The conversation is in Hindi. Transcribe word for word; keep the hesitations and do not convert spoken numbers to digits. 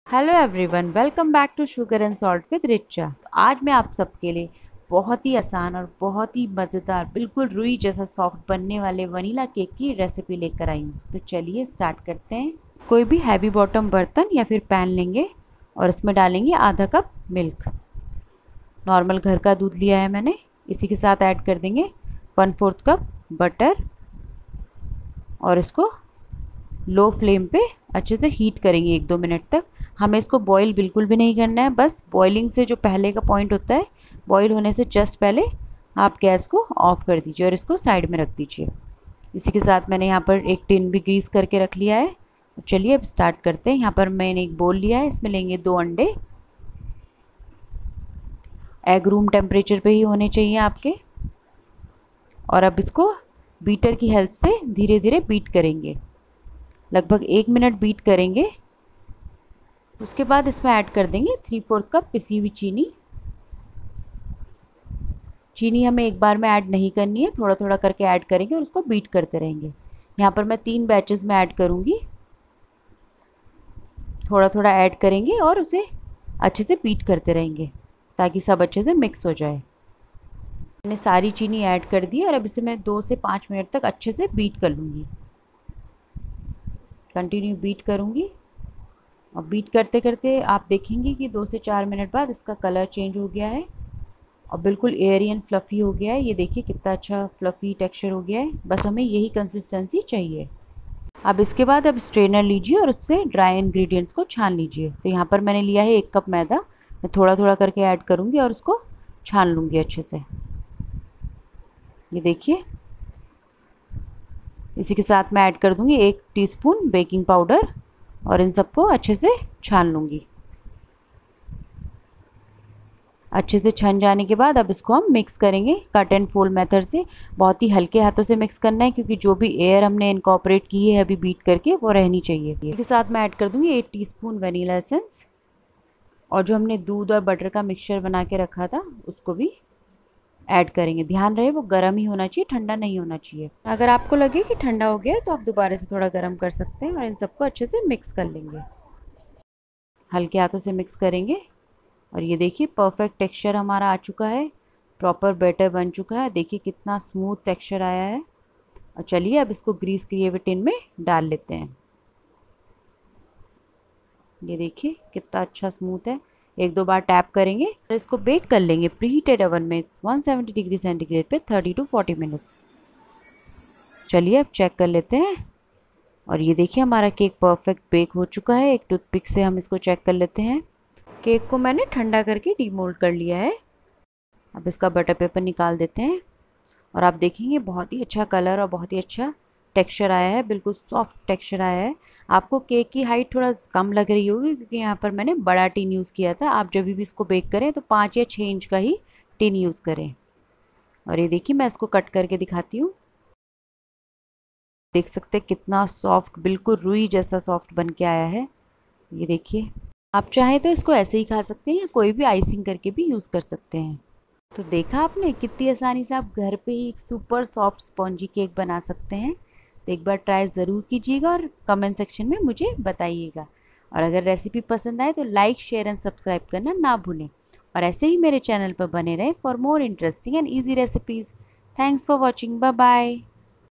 Hello everyone, welcome back to sugar and salt with Richa. तो आज मैं आप सबके लिए बहुत ही आसान और बहुत ही मज़ेदार, बिल्कुल रुई जैसा सॉफ्ट बनने वाले वनीला केक की रेसिपी लेकर आई हूँ। तो चलिए स्टार्ट करते हैं। कोई भी हैवी बॉटम बर्तन या फिर पैन लेंगे और इसमें डालेंगे आधा कप मिल्क। नॉर्मल घर का दूध लिया है मैंने। इसी के साथ ऐड कर देंगे वन फोर्थ कप बटर और इसको लो फ्लेम पे अच्छे से हीट करेंगे एक दो मिनट तक। हमें इसको बॉईल बिल्कुल भी नहीं करना है, बस बॉइलिंग से जो पहले का पॉइंट होता है, बॉईल होने से जस्ट पहले आप गैस को ऑफ कर दीजिए और इसको साइड में रख दीजिए। इसी के साथ मैंने यहाँ पर एक टिन भी ग्रीस करके रख लिया है। चलिए अब स्टार्ट करते हैं। यहाँ पर मैंने एक बोल लिया है, इसमें लेंगे दो अंडे। एग रूम टेम्परेचर पे ही होने चाहिए आपके। और अब इसको बीटर की हेल्प से धीरे धीरे बीट करेंगे। लगभग एक मिनट बीट करेंगे। उसके बाद इसमें ऐड कर देंगे थ्री फोर्थ कप पिसी हुई चीनी। चीनी हमें एक बार में ऐड नहीं करनी है, थोड़ा थोड़ा करके ऐड करेंगे और उसको बीट करते रहेंगे। यहाँ पर मैं तीन बैचेस में ऐड करूँगी। थोड़ा थोड़ा ऐड करेंगे और उसे अच्छे से बीट करते रहेंगे ताकि सब अच्छे से मिक्स हो जाए। मैंने सारी चीनी ऐड कर दी और अब इसे मैं दो से पाँच मिनट तक अच्छे से बीट कर लूँगी। कंटिन्यू बीट करूँगी और बीट करते करते आप देखेंगे कि दो से चार मिनट बाद इसका कलर चेंज हो गया है और बिल्कुल एयरी एंड फ्लफ़ी हो गया है। ये देखिए कितना अच्छा फ्लफ़ी टेक्सचर हो गया है। बस हमें यही कंसिस्टेंसी चाहिए। अब इसके बाद अब स्ट्रेनर लीजिए और उससे ड्राई इंग्रेडिएंट्स को छान लीजिए। तो यहाँ पर मैंने लिया है एक कप मैदा। मैं थोड़ा थोड़ा करके ऐड करूँगी और उसको छान लूँगी अच्छे से। ये देखिए, इसी के साथ मैं ऐड कर दूंगी एक टीस्पून बेकिंग पाउडर और इन सबको अच्छे से छान लूँगी। अच्छे से छन जाने के बाद अब इसको हम मिक्स करेंगे कट एंड फोल्ड मेथड से। बहुत ही हल्के हाथों से मिक्स करना है क्योंकि जो भी एयर हमने इनकॉर्पोरेट की है अभी बीट करके, वो रहनी चाहिए। इसके साथ मैं ऐड कर दूंगी एट टीस्पून वनीला एसेंस और जो हमने दूध और बटर का मिक्सचर बना के रखा था उसको भी ऐड करेंगे। ध्यान रहे वो गर्म ही होना चाहिए, ठंडा नहीं होना चाहिए। अगर आपको लगे कि ठंडा हो गया है तो आप दोबारा से थोड़ा गर्म कर सकते हैं और इन सबको अच्छे से मिक्स कर लेंगे। हल्के हाथों से मिक्स करेंगे और ये देखिए परफेक्ट टेक्सचर हमारा आ चुका है। प्रॉपर बैटर बन चुका है। देखिए कितना स्मूथ टेक्सचर आया है। और चलिए अब इसको ग्रीस किए हुए टिन में डाल लेते हैं। ये देखिए कितना अच्छा स्मूथ है। एक दो बार टैप करेंगे और इसको बेक कर लेंगे प्रीहीटेड ओवन में वन सेवेंटी डिग्री सेंटीग्रेड पे थर्टी टू फोर्टी मिनट्स। चलिए अब चेक कर लेते हैं और ये देखिए हमारा केक परफेक्ट बेक हो चुका है। एक टूथपिक से हम इसको चेक कर लेते हैं। केक को मैंने ठंडा करके डीमोल्ड कर लिया है। अब इसका बटर पेपर निकाल देते हैं और आप देखेंगे बहुत ही अच्छा कलर और बहुत ही अच्छा टेक्सचर आया है। बिल्कुल सॉफ्ट टेक्सचर आया है। आपको केक की हाइट थोड़ा कम लग रही होगी क्योंकि यहाँ पर मैंने बड़ा टिन यूज़ किया था। आप जब भी इसको बेक करें तो पाँच या छः इंच का ही टिन यूज़ करें। और ये देखिए मैं इसको कट करके दिखाती हूँ। देख सकते हैं कितना सॉफ्ट, बिल्कुल रुई जैसा सॉफ्ट बन के आया है। ये देखिए, आप चाहें तो इसको ऐसे ही खा सकते हैं या कोई भी आइसिंग करके भी यूज़ कर सकते हैं। तो देखा आपने कितनी आसानी से आप घर पे ही एक सुपर सॉफ्ट स्पॉन्जी केक बना सकते हैं। तो एक बार ट्राई ज़रूर कीजिएगा और कमेंट सेक्शन में मुझे बताइएगा। और अगर रेसिपी पसंद आए तो लाइक, शेयर एंड सब्सक्राइब करना ना भूलें। और ऐसे ही मेरे चैनल पर बने रहें for more interesting and easy recipes. Thanks for watching. Bye bye.